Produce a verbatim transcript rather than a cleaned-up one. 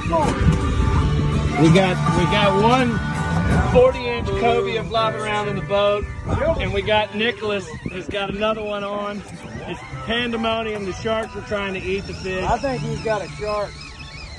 We got we got one forty inch cobia flopping around in the boat, and we got Nicholas has got another one on. It's pandemonium. The sharks are trying to eat the fish. I think he's got a shark.